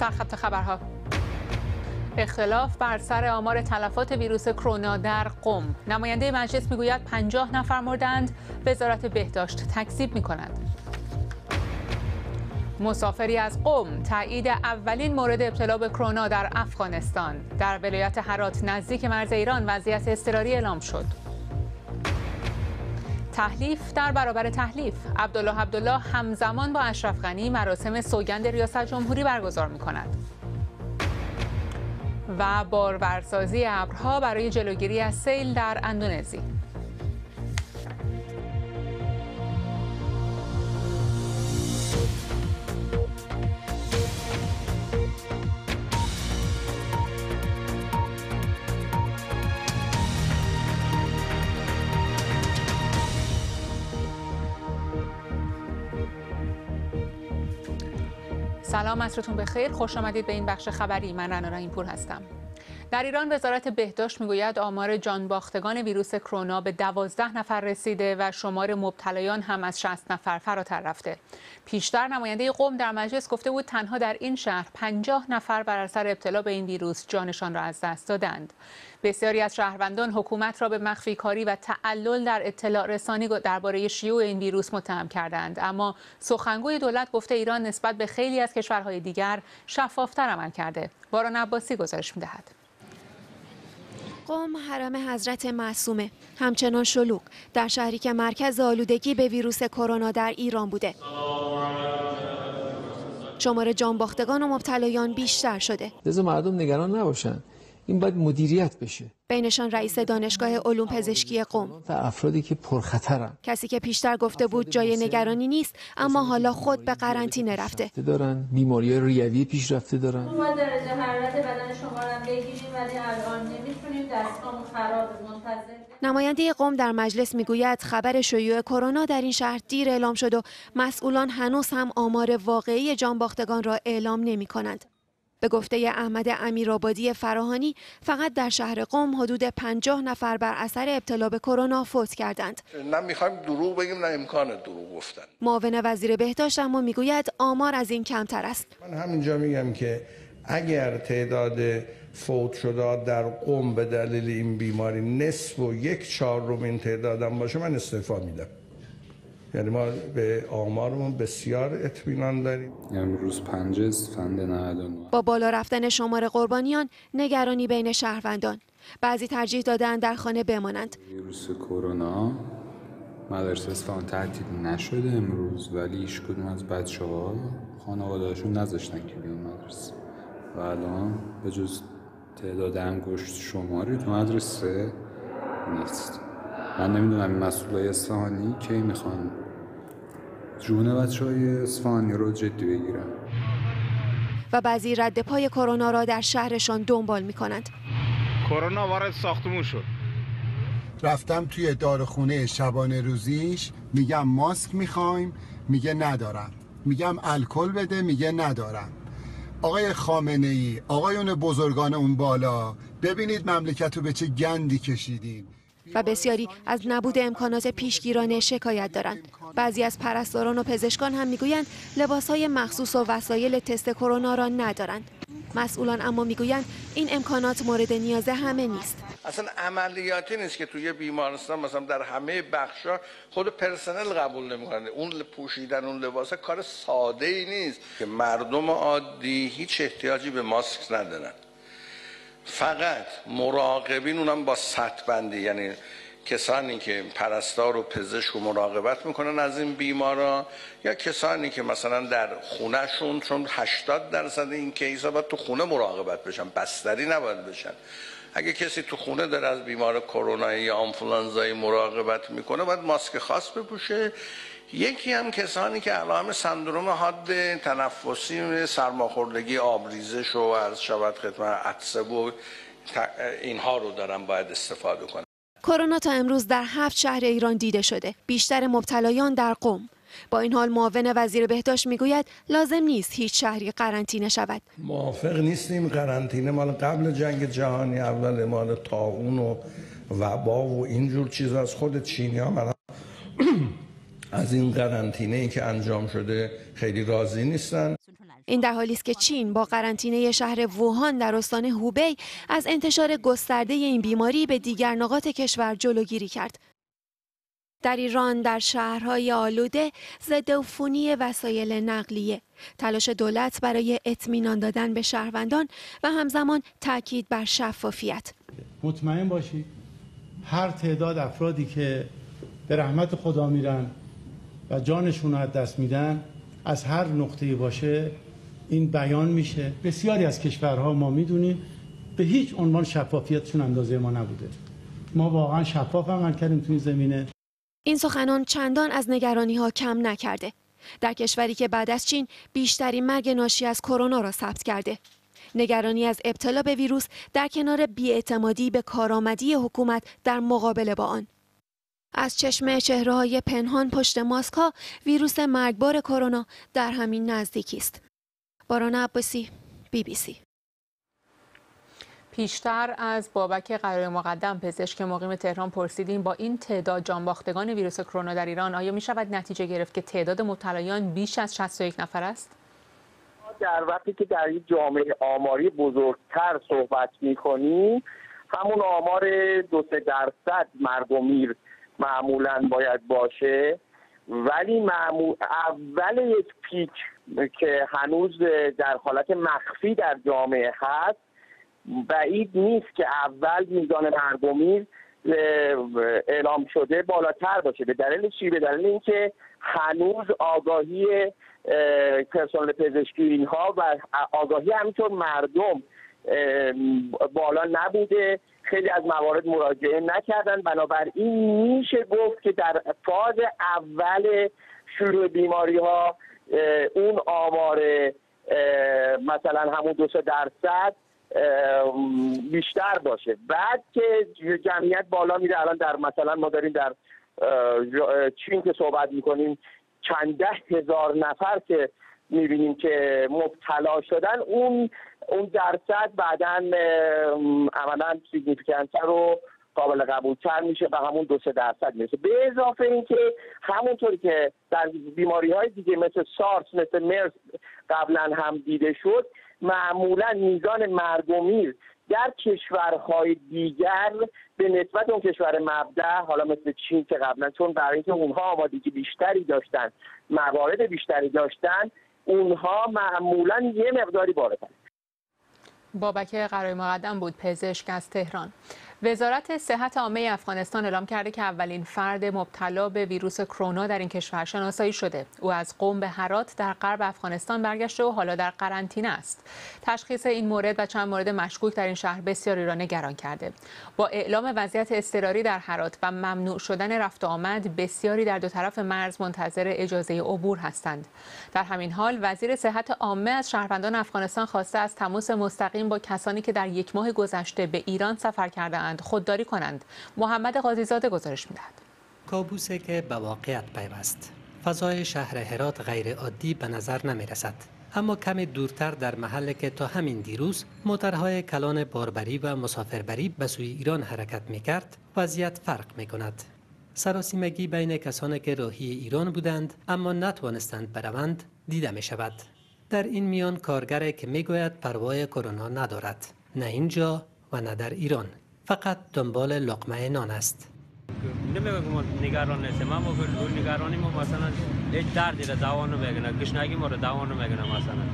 سرخط خبرها. اختلاف بر سر آمار تلفات ویروس کرونا در قم. نماینده مجلس میگوید 50 نفر مردند، وزارت بهداشت تکذیب می‌کند. مسافری از قم تایید اولین مورد ابتلا به کرونا در افغانستان. در ولایت هرات نزدیک مرز ایران وضعیت اضطراری اعلام شد. تحلیف در برابر تحلیف. عبدالله همزمان با اشرف غنی مراسم سوگند ریاست جمهوری برگزار می‌کند. و بارورسازی ابرها برای جلوگیری از سیل در اندونزی. سلام، عصرتون بخیر. خوش آمدید به این بخش خبری. من رنا رحیم‌پور هستم. در ایران وزارت بهداشت میگوید آمار جانباختگان ویروس کرونا به 12 نفر رسیده و شمار مبتلایان هم از 60 نفر فراتر رفته. پیشتر نماینده قم در مجلس گفته بود تنها در این شهر 50 نفر بر اثر ابتلا به این ویروس جانشان را از دست دادند. بسیاری از شهروندان حکومت را به مخفی کاری و تعلل در اطلاع رسانی درباره شیوع این ویروس متهم کردند، اما سخنگوی دولت گفته ایران نسبت به خیلی از کشورهای دیگر شفافتر عمل کرده. باران عباسی گزارش می‌دهد. قم حرم حضرت معصومه همچنان شلوغ در شهری که مرکز آلودگی به ویروس کرونا در ایران بوده. شمار جانباختگان و مبتلایان بیشتر شده. لذا مردم نگران نباشن، این باید مدیریت بشه. بینشان رئیس دانشگاه علوم پزشکی قم. افرادی که پرخطرن. کسی که پیشتر گفته بود جای نگرانی نیست، اما حالا خود به قرنطینه رفته. دارن بیماری‌های ریوی پیشرفته دارن. ما درجه حرارت بدن شما رو بگیریم ولی الان نمیتونیم، دستگاهمون خرابه، منتظر. نماینده قم در مجلس میگوید خبر شیوع کرونا در این شهر دیر اعلام شد و مسئولان هنوز هم آمار واقعی جانباختگان را اعلام نمی‌کنند. به گفته احمد امیرآبادی فراهانی فقط در شهر قم حدود 50 نفر بر اثر ابتلا به کرونا فوت کردند. نه میخوایم دروغ بگیم نه امکان دروغ گفتن. معاون وزیر بهداشت اما میگوید آمار از این کمتر است. من همینجا میگم که اگر تعداد فوت شده در قم به دلیل این بیماری نصف و 1/4 این تعدادم باشه من استعفا میدم. یعنی ما به آمارمون بسیار اطمینان داریم. امروز 5 اسفند 99. با بالا رفتن شمار قربانیان نگرانی بین شهروندان. بعضی ترجیح دادن در خانه بمانند. ویروس کرونا مدارس اصفهان تعطیل نشده امروز، ولی هیچ کدوم از بچه‌ها خانواده‌هاشون نذاشتن که بیان مدرسه. و الان به جز تعداد انگشت شماری تو مدرسه نیست. من نمیدونم مسئولای اصفهانی کی میخوان جون بچه‌های اصفهانی رو جدی بگیرن. و بعضی رد پای کرونا را در شهرشان دنبال میکنند. کرونا وارد ساختمون شد. رفتم توی داروخونه شبانه روزیش، میگم ماسک میخوایم، میگه ندارم. میگم الکل بده، میگه ندارم. آقای خامنه‌ای، آقایون بزرگان اون بالا، ببینید مملکت رو به چه گندی کشیدین. و بسیاری از نبود امکانات پیشگیرانه شکایت دارند. بعضی از پرستاران و پزشکان هم میگویند لباسهای مخصوص و وسایل تست کرونا را ندارند. مسئولان اما میگویند این امکانات مورد نیاز همه نیست. اصلا عملیاتی نیست که توی بیمارستان مثلا در همه بخشا خود پرسنل قبول نمیکنه. اون پوشیدن اون لباسه کار ساده ای نیست که مردم عادی هیچ احتیاجی به ماسک ندارن. فقط مراقبین، اونم با سطح بندی، یعنی کسانی که پرستار و پزشک و مراقبت میکنن از این بیمارا، یا کسانی که مثلا در خونهشون، چون 80% این کیسا باید تو خونه مراقبت بشن، بستری نباید بشن. اگه کسی تو خونه داره از بیمار کرونا یا آنفولانزای مراقبت میکنه باید ماسک خاص بپوشه. یکی هم کسانی که علائم سندروم حاد تنفسی، سرماخوردگی، آبریزش و عرض شود خدمت عطسه و اینها رو دارن باید استفاده کنن. کرونا تا امروز در 7 شهر ایران دیده شده، بیشتر مبتلایان در قم. با این حال معاون وزیر بهداشت میگوید لازم نیست هیچ شهری قرنطینه شود. موافق نیستیم. قرنطینه مال قبل جنگ جهانی اول، مال طاعون و وبا و اینجور چیزا. از خود چینی‌ها از این قرنطینه‌ای که انجام شده خیلی راضی نیستن. این در حالی است که چین با قرنطینه شهر ووهان در استان هوبی از انتشار گسترده این بیماری به دیگر نقاط کشور جلوگیری کرد. در ایران در شهرهای آلوده ضدعفونی وسایل نقلیه، تلاش دولت برای اطمینان دادن به شهروندان و همزمان تاکید بر شفافیت. مطمئن باشید هر تعداد افرادی که به رحمت خدا میرن و جانشون رو از دست میدن از هر نقطه‌ای باشه این بیان میشه. بسیاری از کشورها ما میدونیم به هیچ عنوان شفافیتشون اندازه ما نبوده. ما واقعا شفاف عمل کردیم تو این زمینه. این سخنان چندان از نگرانی‌ها کم نکرده. در کشوری که بعد از چین بیشترین مرگ ناشی از کرونا را ثبت کرده. نگرانی از ابتلا به ویروس در کنار بی‌اعتمادی به کارآمدی حکومت در مقابله با آن. از چشم چهره‌های پنهان پشت ماسک‌ها ویروس مرگبار کرونا در همین نزدیکی است. باران عباسی، BBC. پیشتر از بابک قرار مقدم پزشک مقیم تهران پرسیدیم با این تعداد جانباختگان ویروس کرونا در ایران آیا می شود نتیجه گرفت که تعداد مبتلایان بیش از 61 نفر است؟ در وقتی که در یک جامعه آماری بزرگتر صحبت می‌کنیم همون آمار 2-3% مرگ و میر معمولاً باید باشه، ولی اول یک پیک که هنوز در حالت مخفی در جامعه هست بعید نیست که اول میزان مرگ و میر اعلام شده بالاتر باشه. به دلیل چی؟ به دلیل اینکه هنوز آگاهی پرسنل پزشکی اینها و آگاهی همینطور مردم بالا نبوده، خیلی از موارد مراجعه نکردن. بنابراین میشه گفت که در فاز اول شروع بیماری ها اون آمار مثلا همون 2% بیشتر باشه. بعد که جمعیت بالا میره، الان در مثلا ما داریم در چین که صحبت میکنیم چند ده هزار نفر که میبینیم که مبتلا شدن، اون درصد بعداً عملاً سیگنیفیکنتر و قابل قبولتر میشه و همون 2-3% میشه. به اضافه اینکه همونطوری که در بیماری‌های دیگه مثل سارس، مثل مرس قبلا هم دیده شد، معمولا میزان مرگ و میر در کشورهای دیگر به نسبت اون کشور مبدأ، حالا مثل چین که قبلا، چون برای اینکه اونها آمادگی بیشتری داشتن، موارد بیشتری داشتن، اونها معمولا یه مقداری بالاتر. بابک قرار مقدم بود، پزشک از تهران. وزارت صحت عامه افغانستان اعلام کرده که اولین فرد مبتلا به ویروس کرونا در این کشور شناسایی شده. او از قم به هرات در غرب افغانستان برگشته و حالا در قرنطینه است. تشخیص این مورد و چند مورد مشکوک در این شهر بسیاری را نگران کرده. با اعلام وضعیت اضطراری در هرات و ممنوع شدن رفت و آمد، بسیاری در دو طرف مرز منتظر اجازه عبور هستند. در همین حال وزیر صحت عامه از شهروندان افغانستان خواسته از تماس مستقیم با کسانی که در یک ماه گذشته به ایران سفر کرده‌اند خودداری کنند. محمد قاضی‌زاده گزارش می‌دهد. کابوسی که به واقعیت پیوست. فضای شهر هرات غیر عادی به نظر نمی رسد. اما کمی دورتر در محلی که تا همین دیروز موترهای کلان باربری و مسافربری به سوی ایران حرکت می کرد، وضعیت فرق می کند. سراسیمگی بین کسانی که راهی ایران بودند اما نتوانستند بروند دیده می شود. در این میان کارگری که می گوید پروای کرونا ندارد، نه اینجا و نه در ایران، فقط دنبال لقمه نان است. نمیگم ما نگران نیستیم، اما نگرانی ما مثلا هیچ دردی را دوا نمیگنه، گشنگی ما را دوا نمیگنه. مثلا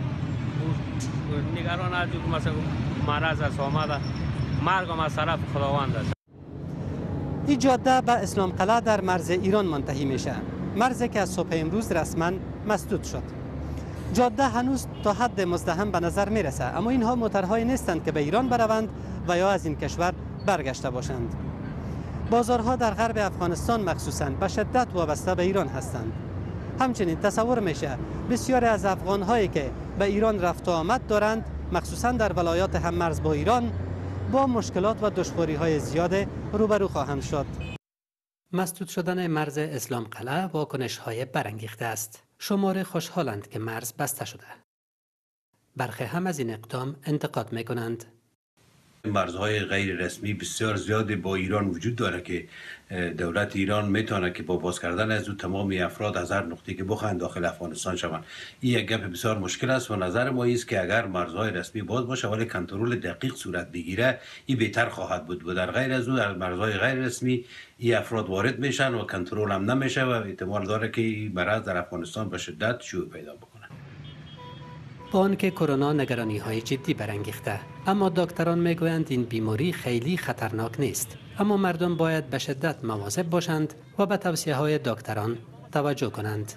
نگران از که مثلا مرض است آمده، مرگ هم از طرف خداوند است. این جاده به اسلام قلعه در مرز ایران منتهی میشه، مرزی که از صبح امروز رسما مسدود شد. جاده هنوز تا حد مزدحم به نظر میرسه، اما اینها موترهایی نیستند که به ایران بروند و یا از این کشور برگشته باشند. بازارها در غرب افغانستان مخصوصاً به شدت وابسته به ایران هستند. همچنین تصور میشه بسیاری از افغانهایی که به ایران رفت و آمد دارند، مخصوصاً در ولایات هممرز با ایران، با مشکلات و دشواری‌های زیاد روبرو خواهند شد. مسدود شدن مرز اسلام قلعه واکنش‌های برانگیخته است. شمار خوشحالند که مرز بسته شده. برخی هم از این اقدام انتقاد می‌کنند. مرزهای غیر رسمی بسیار زیادی با ایران وجود داره که دولت ایران میتونه که با باز کردن از تمام افراد از هر نقطه‌ای که بخواهند داخل افغانستان شوند. این یک گپ بسیار مشکل است و نظر ما است که اگر مرزهای رسمی باز باشه ولی کنترل دقیق صورت بگیره این بهتر خواهد بود و در غیر از او در مرزهای غیر رسمی این افراد وارد میشن و کنترل هم نمیشه و احتمال داره که این مرض در افغانستان به شدت شیوع پیدا بکنه. با آنکه کرونا نگرانی‌های جدی برانگیخته، اما دکتران میگویند این بیماری خیلی خطرناک نیست، اما مردم باید به شدت مواظب باشند و به توصیه‌های دکتران توجه کنند.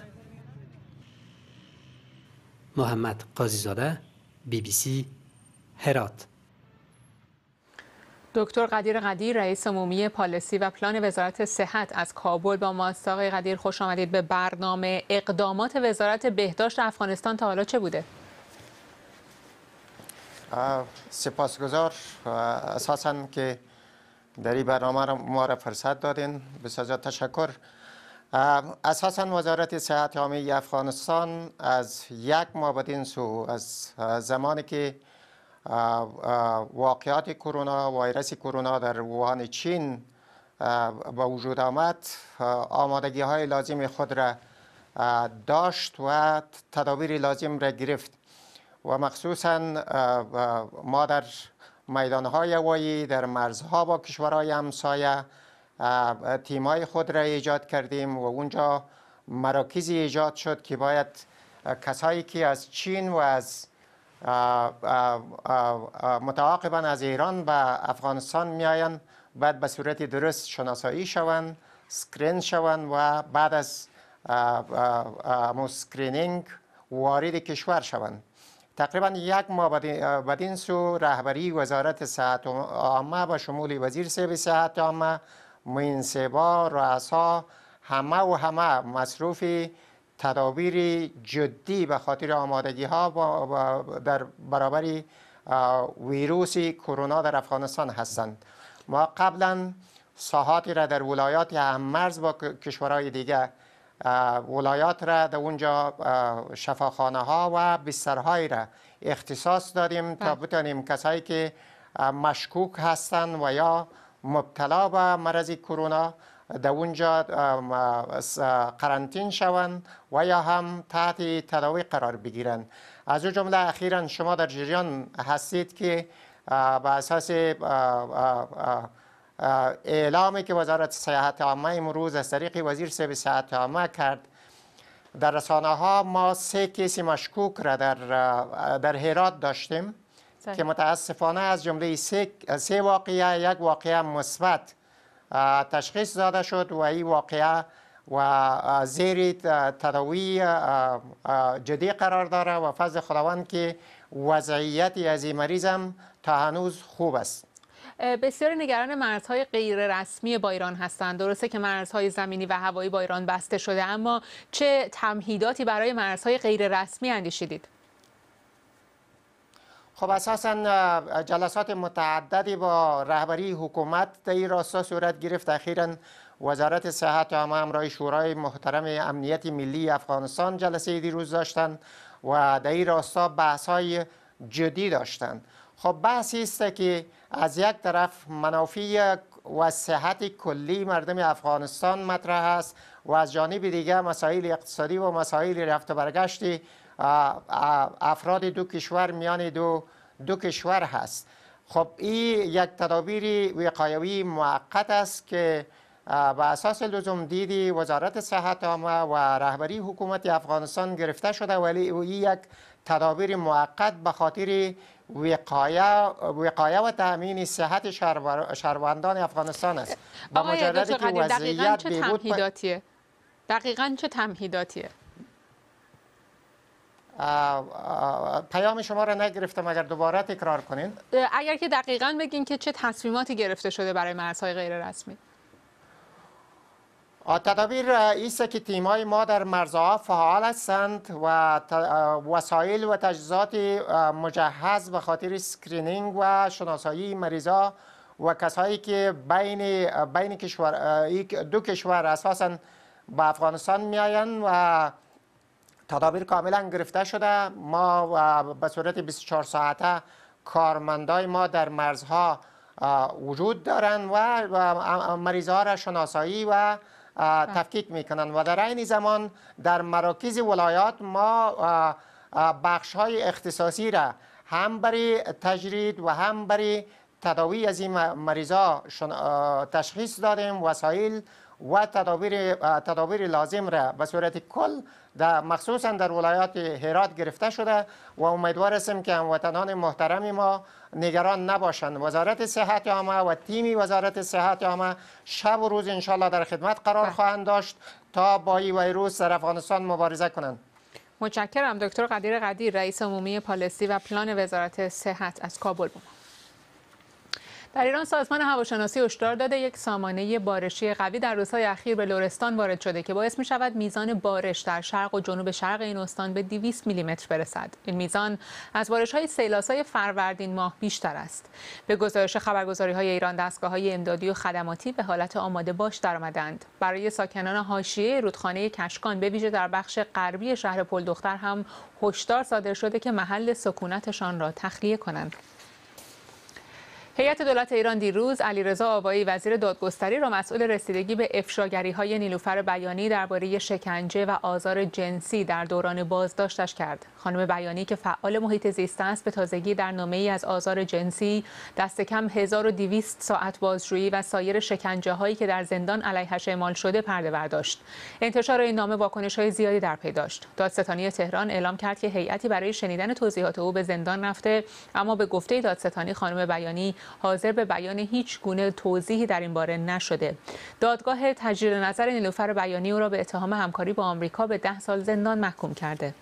محمد قاضی‌زاده، BBC، هرات. دکتر قدیر قدیر، رئیس عمومی پالیسی و پلان وزارت صحت از کابل با ماست. آقای قدیر خوش آمدید به برنامه. اقدامات وزارت بهداشت افغانستان تا حالا چه بوده؟ سپاسگزار اساساً که در این برنامه ما را فرصت دادین، بسیار تشکر. اساساً وزارت صحت عامه افغانستان از یک ماه بدین سو، از زمانی که واقعات کرونا، ویروس کرونا در ووهان چین به وجود آمد، آمادگی های لازم خود را داشت و تدابیر لازم را گرفت و مخصوصاً ما در میدانهای هوایی در مرزها با کشورهای همسایه تیمای خود را ایجاد کردیم و اونجا مراکزی ایجاد شد که باید کسایی که از چین و از متعاقباً از ایران به افغانستان میآیند باید به صورت درست شناسایی شوند، سکرین شوند و بعد از سکرینینگ وارد کشور شوند. تقریبا یک ماه بدین سو رهبری وزارت صحت عامه به شمول وزیر صاحب صحت عامه، معین صاحبا، رؤسا همه مصروف تدابیر جدی به خاطر آمادگی ها در برابر ویروس کرونا در افغانستان هستند. ما قبلا ساحاتی را در ولایات هممرز با کشورهای دیگه ولایات را در اونجا شفاخانه ها و بسترهای را اختصاص دادیم تا بتانیم کسایی که مشکوک هستند و یا مبتلا به مرض کرونا در اونجا قرنطین شوند و یا هم تحت تداوی قرار بگیرند. از اون جمله اخیراً شما در جریان هستید که به اساس اعلامی که وزارت صحت عامه امروز از طریق وزیر صاحب صحت عامه کرد، در رسانه ها ما 3 کیس مشکوک را در هرات داشتیم که متاسفانه از جمله 3 واقعه یک واقعه مثبت تشخیص داده شد و این واقعه و زیر تداوی جدی قرار داره و فضل خداوند که وضعیت از این مریض هم تا هنوز خوب است. بسیاری نگران مرزهای غیر رسمی با ایران هستند. درسته که مرزهای زمینی و هوایی با ایران بسته شده، اما چه تمهیداتی برای مرزهای غیر رسمی اندیشیدید؟ خب اساساً جلسات متعددی با رهبری حکومت در این راستا صورت گرفت. اخیراً وزارت صحت عامه همراه شورای محترم امنیت ملی افغانستان جلسه دیروز داشتند و در این راستا بحث‌های جدی داشتند. خب بحثی است که از یک طرف منافع و صحت کلی مردم افغانستان مطرح است و از جانب دیگر مسائل اقتصادی و مسائل رفت و برگشت افراد دو کشور میان دو کشور هست. خب این یک تدابیر وقایوی موقت است که به اساس لزوم دیدی وزارت صحت عامه و رهبری حکومت افغانستان گرفته شده، ولی این یک تدابیر موقت به خاطر وقایه و تامین صحت شهروندان افغانستان است. با مجردی که وضعیت دقیقاً چه تمهیداتیه؟ پیام شما را نگرفتم، اگر دوباره تکرار کنین. اگر که دقیقاً بگین که چه تصمیماتی گرفته شده برای مرزهای غیر رسمی. تدابیر ایست که تیمای ما در مرزها فعال هستند و وسایل و تجهیزات مجهز به خاطر اسکرینینگ و شناسایی مریضا و کسایی که بین دو کشور اساساً به افغانستان میآیند و تدابیر کاملا گرفته شده. ما به صورت 24 ساعته کارمندای ما در مرزها وجود دارند و مریضها را شناسایی و تفکیک میکنند و در عین زمان در مراکز ولایات ما بخش های اختصاصی را هم برای تجرید و هم برای تداوی از این مریضا تشخیص دادیم. وسایل و تدابیر لازم را به صورت کل مخصوصا در ولایات هرات گرفته شده و امیدوار هستیم که هموطنان محترم ما نگران نباشند. وزارت صحت عامه و تیم وزارت صحت عامه شب و روز انشالله در خدمت قرار خواهند داشت تا با این ویروس در افغانستان مبارزه کنند. متشکرم دکتر قدیر قدیر، رئیس عمومی پالیسی و پلان وزارت صحت از کابل بود. در ایران سازمان هواشناسی هشدار داده یک سامانه بارشی قوی در روزهای اخیر به لرستان وارد شده که باعث می شود میزان بارش در شرق و جنوب شرق این استان به 200 میلیمتر برسد. این میزان از بارش‌های سیلاسای فروردین ماه بیشتر است. به گزارش خبرگزاری‌های ایران، دستگاه‌های امدادی و خدماتی به حالت آماده باش درآمدند. برای ساکنان حاشیه رودخانه کشکان به ویژه در بخش غربی شهر پلدختر هم هشدار صادر شده که محل سکونتشان را تخلیه کنند. هیئت دولت ایران دیروز علیرضا آوایی وزیر دادگستری را مسئول رسیدگی به افشاگری‌های نیلوفر بیانی درباره شکنجه و آزار جنسی در دوران بازداشتش کرد. خانم بیانی که فعال محیط زیست است به تازگی در نامه‌ای از آزار جنسی، دست کم 1200 ساعت بازجویی و سایر شکنجه‌هایی که در زندان علیه‌اش اعمال شده پرده برداشت. انتشار این نامه واکنش‌های زیادی در پی داشت. دادستانی تهران اعلام کرد که هیئتی برای شنیدن توضیحات او به زندان رفته، اما به گفته دادستانی خانم بیانی حاضر به بیان هیچ گونه توضیحی در این باره نشده. دادگاه تجدید نظر نیلوفر بیانی او را به اتهام همکاری با آمریکا به 10 سال زندان محکوم کرده.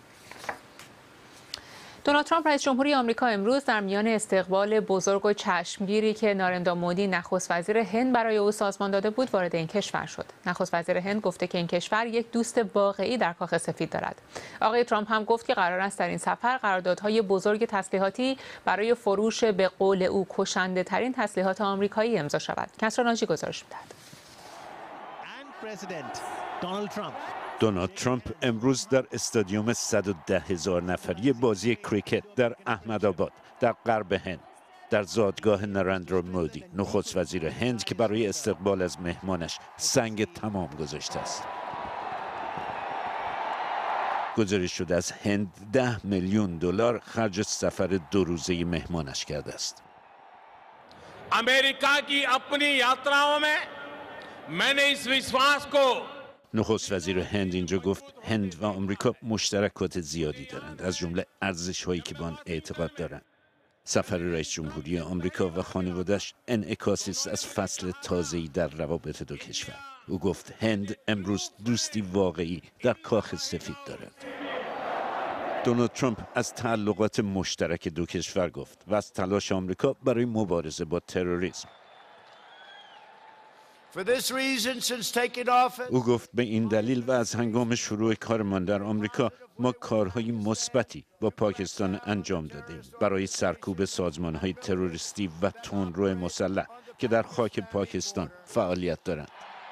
دونالد ترامپ رئیس جمهوری آمریکا امروز در میان استقبال بزرگ و چشمگیری که نارندرا مودی نخست وزیر هند برای او سازمان داده بود وارد این کشور شد. نخست وزیر هند گفته که این کشور یک دوست واقعی در کاخ سفید دارد. آقای ترامپ هم گفت که قرار است در این سفر قراردادهای بزرگ تسلیحاتی برای فروش به قول او کشنده ترین تسلیحات آمریکایی امضا شود. کسرا ناجی گزارش می‌دهد. دونالد ترامپ امروز در استادیوم 110,000 نفری بازی کریکت در احمدآباد در غرب هند در زادگاه نارندرا مودی نخست وزیر هند که برای استقبال از مهمانش سنگ تمام گذاشته است. گزارش شده از هند 10 میلیون دلار خرج سفر 2 روزه مهمانش کرده است. امریکا کی اپنی یاتراओं में मैंने इस विश्वास को نخست وزیر هند اینجا گفت هند و آمریکا مشترکات زیادی دارند، از جمله ارزش‌هایی که به آن اعتقاد دارند. سفر رئیس جمهوری آمریکا و خانواده‌اش انعکاسی است از فصل تازه‌ای در روابط دو کشور. او گفت هند امروز دوستی واقعی در کاخ سفید دارد. دونالد ترامپ از تعلقات مشترک دو کشور گفت و از تلاش آمریکا برای مبارزه با تروریسم. او گفت به این دلیل و از هنگام شروع کارمان در آمریکا ما کارهای مثبتی با پاکستان انجام دادیم برای سرکوب سازمانهای تروریستی و تندرو مسلح که در خاک پاکستان فعالیت دارند.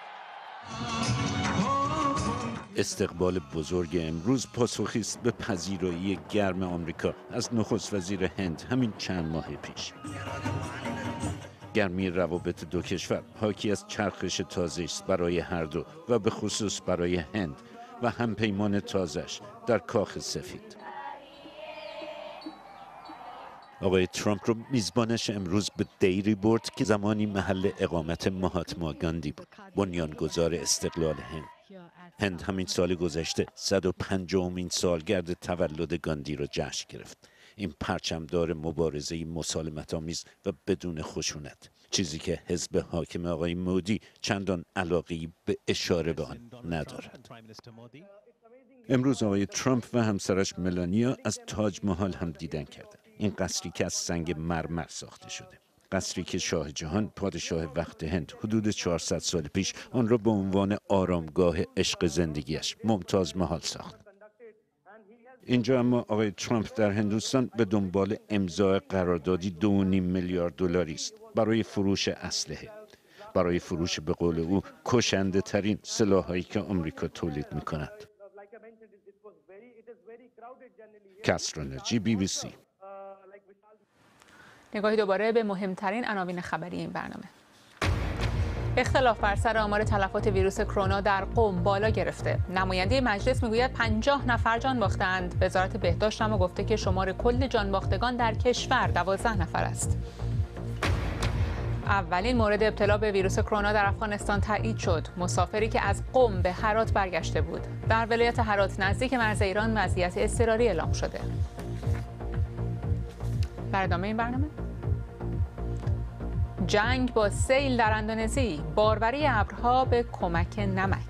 استقبال بزرگ امروز پاسخی است به پذیرایی گرم آمریکا از نخست وزیر هند همین چند ماه پیش. گرمی روابط دو کشور حاکی از چرخش تازه است برای هر دو و به خصوص برای هند و همپیمان تازه‌اش در کاخ سفید. آقای ترامپ رو میزبانش امروز به دیری برد که زمانی محل اقامت مهاتما گاندی بود، بنیانگذار استقلال هند. هند همین سال گذشته 150مین سالگرد تولد گاندی را جشن گرفت. این پرچمدار مبارزه مسالمت‌آمیز و بدون خشونت، چیزی که حزب حاکم آقای مودی چندان علاقه‌ای به اشاره به آن ندارد. امروز آقای ترامپ و همسرش ملانیا از تاج محل هم دیدن کردند. این قصری که از سنگ مرمر ساخته شده، قصری که شاه جهان پادشاه وقت هند حدود 400 سال پیش آن را به عنوان آرامگاه عشق زندگیش ممتاز محل ساخت. اینجا اما آقای ترامپ در هندوستان به دنبال امضای قراردادی 2.5 میلیارد دلاری است برای فروش اسلحه، برای فروش به قول او کشنده ترین سلاحایی که آمریکا تولید می کند. کسرا ناجی، BBC. نگاهی دوباره به مهمترین عناوین خبری این برنامه. اختلاف بر سر آمار تلفات ویروس کرونا در قم بالا گرفته. نماینده مجلس میگوید 50 نفر جان باختند. وزارت بهداشت هم گفته که شمار کل جان باختگان در کشور 12 نفر است. اولین مورد ابتلا به ویروس کرونا در افغانستان تایید شد. مسافری که از قم به هرات برگشته بود. در ولایت هرات نزدیک مرز ایران وضعیت اضطراری اعلام شده. در ادامه این برنامه جنگ با سیل در اندونزی، باروری ابرها به کمک نمک.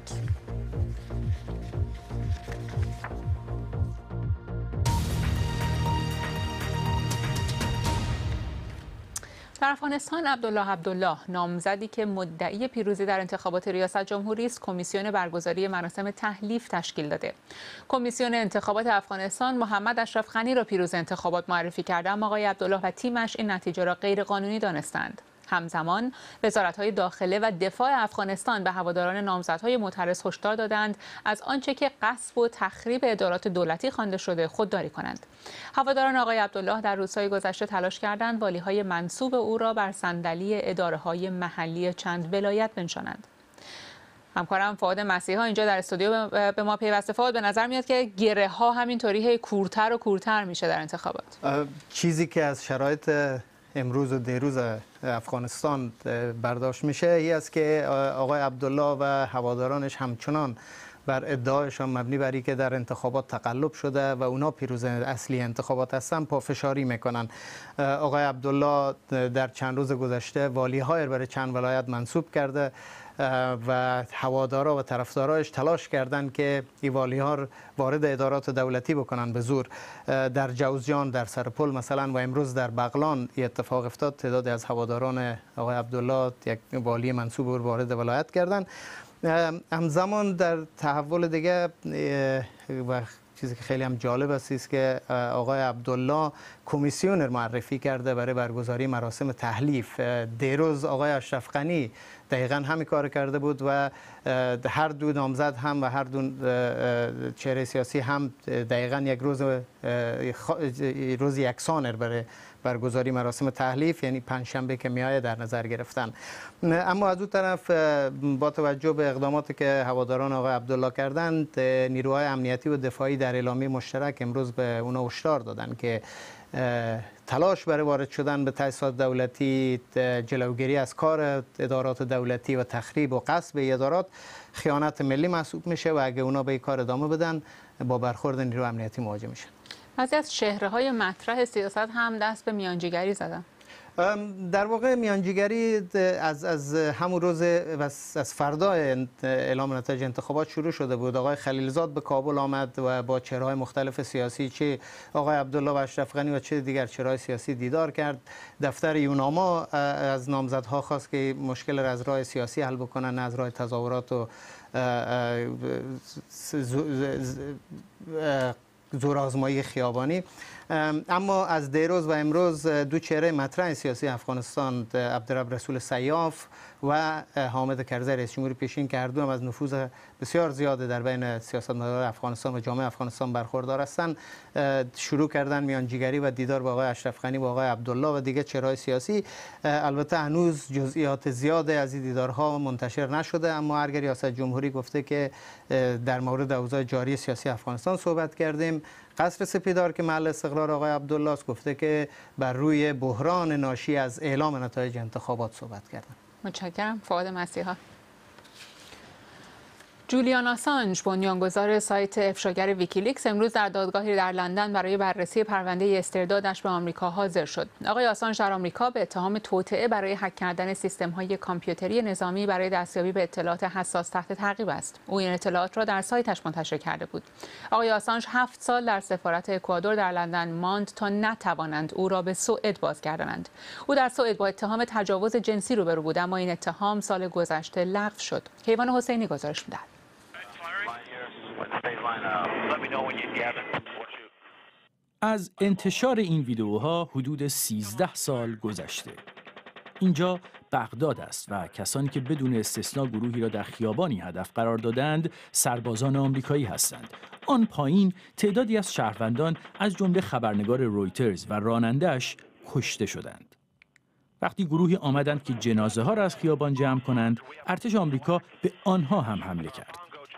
در افغانستان عبدالله نامزدی که مدعی پیروزی در انتخابات ریاست جمهوری است، کمیسیون برگزاری مراسم تحلیف تشکیل داده. کمیسیون انتخابات افغانستان محمد اشرف غنی را پیروز انتخابات معرفی کرده، اما آقای عبدالله و تیمش این نتیجه را غیرقانونی دانستند. همزمان وزارت‌های داخله و دفاع افغانستان به هواداران نامزدهای معترض هشدار دادند از آنچه که غصب و تخریب ادارات دولتی خوانده شده خودداری کنند. هواداران آقای عبدالله در روزهای گذشته تلاش کردند والی‌های منصوب او را بر صندلی اداره‌های محلی چند ولایت بنشانند. همکارم فؤاد مسیحا اینجا در استودیو به ما پیوسته. فؤاد، به نظر میاد که گره‌ها همینطوری کورتر و کورتر میشه در انتخابات. چیزی که از شرایط امروز و دیروز افغانستان برداشت میشه این است که آقای عبدالله و هوادارانش همچنان بر ادعایشان مبنی بر اینکه در انتخابات تقلب شده و اونا پیروز اصلی انتخابات هستن پافشاری میکنن. آقای عبدالله در چند روز گذشته والی‌های برای چند ولایت منصوب کرده و هوادارا و طرفدارایش تلاش کردند که این والی‌ها را وارد ادارات دولتی بکنن به زور. در جوزجان، در سرپل مثلا و امروز در بغلان اتفاق افتاد. تعدادی از هواداران آقای عبدالله یک والی منصوب رو وارد ولایت کردند. همزمان در تحول دیگه و چیزی که خیلی هم جالب است که آقای عبدالله کمیسیون معرفی کرده برای برگزاری مراسم تحلیف. دیروز آقای اشرف غنی دقیقاً همین کار کرده بود و هر دو نامزد هم و هر دو چهره سیاسی هم دقیقاً یک روز یکسان برای برگزاری مراسم تحلیف، یعنی پنجشنبه که میآید، در نظر گرفتن. اما از اون طرف با توجه به اقداماتی که هواداران آقای عبدالله کردند، نیروهای امنیتی و دفاعی در اعلامیه مشترک امروز به اونا هشدار دادن که تلاش برای وارد شدن به تأسیسات دولتی، جلوگیری از کار ادارات دولتی و تخریب و غصب ادارات خیانت ملی محسوب میشه و اگه اونا به این کار ادامه بدن با برخورد نیروی امنیتی مواجه میشن. بعضی از چهره‌های مطرح سیاست هم دست به میانجیگری زدن. در واقع میانجیگری از همون روز و از فردا اعلام نتایج انتخابات شروع شده بود. آقای خلیلزاد به کابل آمد و با چهره‌های مختلف سیاسی، چه آقای عبدالله و اشرف غنی و چه دیگر چهره‌های سیاسی دیدار کرد. دفتر یوناما از نامزدها خواست که مشکل را از راه سیاسی حل بکنن، نه از راه تظاهرات و زورآزمایی خیابانی. اما از دیروز و امروز دو چهره مطرح سیاسی افغانستان، عبدالرب رسول سیاف و حامد کرزی رئیس جمهور پیشین که هر دو هم از نفوذ بسیار زیاده در بین سیاستمداران افغانستان و جامعه افغانستان برخوردار هستند، شروع کردن میانجیگری و دیدار با آقای اشرف غنی و آقای عبدالله و دیگر چهره‌های سیاسی. البته هنوز جزئیات زیاده از این دیدارها منتشر نشده، اما هرگاه ریاست جمهوری گفته که در مورد اوضاع جاری سیاسی افغانستان صحبت کردیم. قصر سپیدار که محل استقرار آقای عبدالله است گفته که بر روی بحران ناشی از اعلام نتایج انتخابات صحبت کردن. متشکرم. فؤاد مسیحا. جولیان آسانج، بنیانگذار سایت افشاگر ویکیلیکس، امروز در دادگاهی در لندن برای بررسی پرونده استردادش به آمریکا حاضر شد. آقای آسانج در آمریکا به اتهام توطئه برای هک کردن سیستم‌های کامپیوتری نظامی برای دستیابی به اطلاعات حساس تحت تعقیب است. او این اطلاعات را در سایتش منتشر کرده بود. آقای آسانج 7 سال در سفارت اکوادور در لندن ماند تا نتوانند او را به سوئد بازگردانند. او در سوئد با اتهام تجاوز جنسی روبرو بود، اما این اتهام سال گذشته لغو شد. کیوان حسینی گزارش می‌دهد. از انتشار این ویدئوها حدود 13 سال گذشته. اینجا بغداد است و کسانی که بدون استثنا گروهی را در خیابانی هدف قرار دادند سربازان آمریکایی هستند. آن پایین تعدادی از شهروندان از جمله خبرنگار رویترز و راننده‌اش کشته شدند. وقتی گروهی آمدند که جنازه ها را از خیابان جمع کنند، ارتش آمریکا به آنها هم حمله کرد.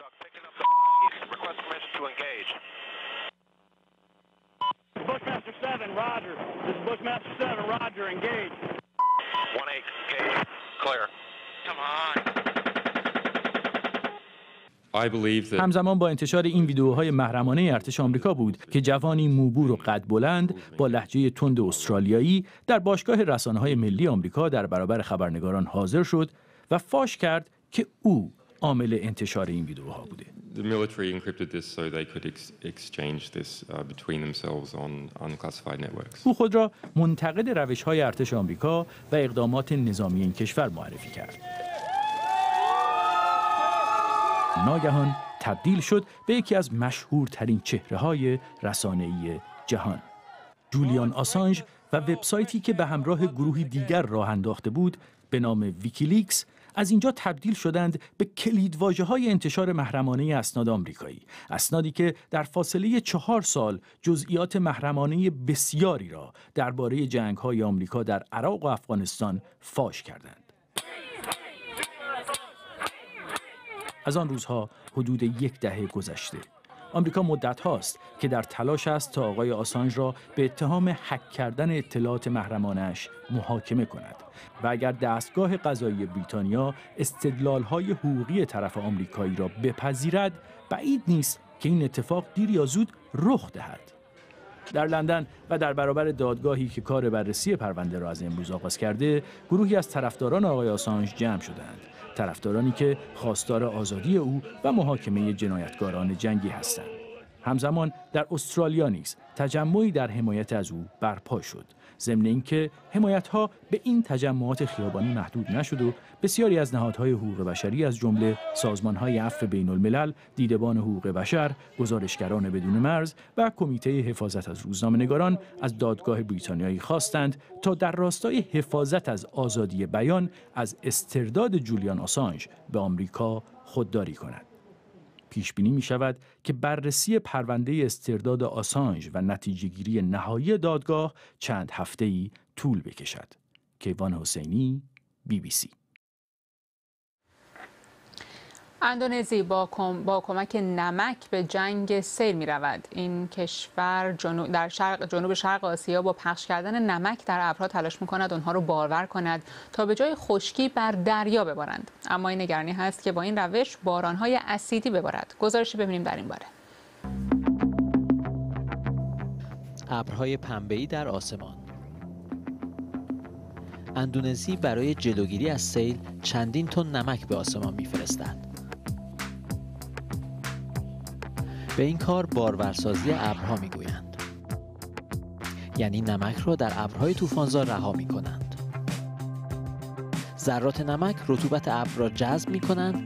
همزمان با انتشار این ویدیوهای محرمانه ارتش آمریکا بود که جوانی موبور و قد بلند با لهجه تند استرالیایی در باشگاه رسانه‌های ملی آمریکا در برابر خبرنگاران حاضر شد و فاش کرد که او عامل انتشار این ویدیوها بوده. The military encrypted this so they could exchange this between themselves on unclassified networks. او خود را منتقد روش‌های ارتش آمریکا و اقدامات نظامی این کشور معرفی کرد. ناگهان تبدیل شد به یکی از مشهورترین چهره‌های رسانه‌ای جهان. جولیان آسانژ و وبسایتی که به همراه گروهی دیگر راه انداخته بود به نام ویکیلیکس از اینجا تبدیل شدند به کلیدواژه‌های انتشار محرمانه اسناد آمریکایی، اسنادی که در فاصله 4 سال جزئیات محرمانه بسیاری را درباره جنگ‌های آمریکا در عراق و افغانستان فاش کردند. از آن روزها حدود 10 دهه گذشته. آمریکا مدت هاست که در تلاش است تا آقای آسانژ را به اتهام هک کردن اطلاعات محرمانه‌اش محاکمه کند و اگر دستگاه قضایی بریتانیا استدلال‌های حقوقی طرف آمریکایی را بپذیرد، بعید نیست که این اتفاق دیر یا زود رخ دهد. در لندن و در برابر دادگاهی که کار بررسی پرونده را از امروز آغاز کرده، گروهی از طرفداران آقای آسانژ جمع شدند. طرفدارانی که خواستار آزادی او و محاکمه جنایتکاران جنگی هستند. همزمان در استرالیا نیز تجمعی در حمایت از او برپا شد. ضمن اینکه حمایت‌ها به این تجمعات خیابانی محدود نشد و بسیاری از نهادهای حقوق بشری از جمله سازمان‌های عفو بین‌الملل، دیدبان حقوق بشر، گزارشگران بدون مرز و کمیته حفاظت از روزنامه‌نگاران از دادگاه بریتانیایی خواستند تا در راستای حفاظت از آزادی بیان از استرداد جولیان آسانژ به آمریکا خودداری کند. پیش بینی می شود که بررسی پرونده استرداد آسانژ و نتیجه‌گیری نهایی دادگاه چند هفته‌ای طول بکشد. کیوان حسینی، BBC. اندونزی با کمک نمک به جنگ سیر می رود. این کشور در جنوب شرق آسیا با پخش کردن نمک در ابرها تلاش می کند آنها رو بارور کند تا به جای خشکی بر دریا ببارند. اما این نگرانی هست که با این روش بارانهای اسیدی ببارد. گزارشی ببینیم در این باره. ابرهای پنبه‌ای در آسمان. اندونزی برای جلوگیری از سیل چندین تن نمک به آسمان می‌فرستد. به این کار بارورسازی ابرها میگویند. یعنی نمک را در ابرهای طوفان‌زا رها می‌کنند. ذرات نمک رطوبت ابر را جذب می‌کنند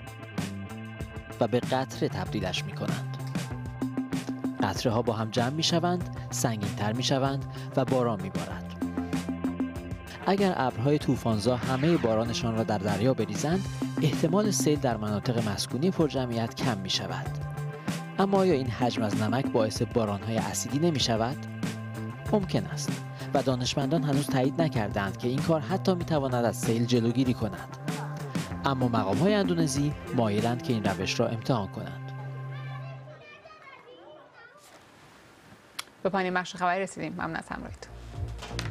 و به قطره تبدیلش می‌کنند. قطره‌ها با هم جمع می‌شوند، سنگین‌تر می‌شوند و باران می‌بارد. اگر ابرهای طوفان‌زا همه بارانشان را در دریا بریزند، احتمال سیل در مناطق مسکونی پرجمعیت کم می‌شود. اما آیا این حجم از نمک باعث باران‌های اسیدی نمی‌شود؟ ممکن است و دانشمندان هنوز تایید نکردند که این کار حتی می‌تواند از سیل جلوگیری کند. اما مقام‌های اندونزی مایلند که این روش را امتحان کنند. به پایان بخش خبری رسیدیم. ممنون از همراهیتون.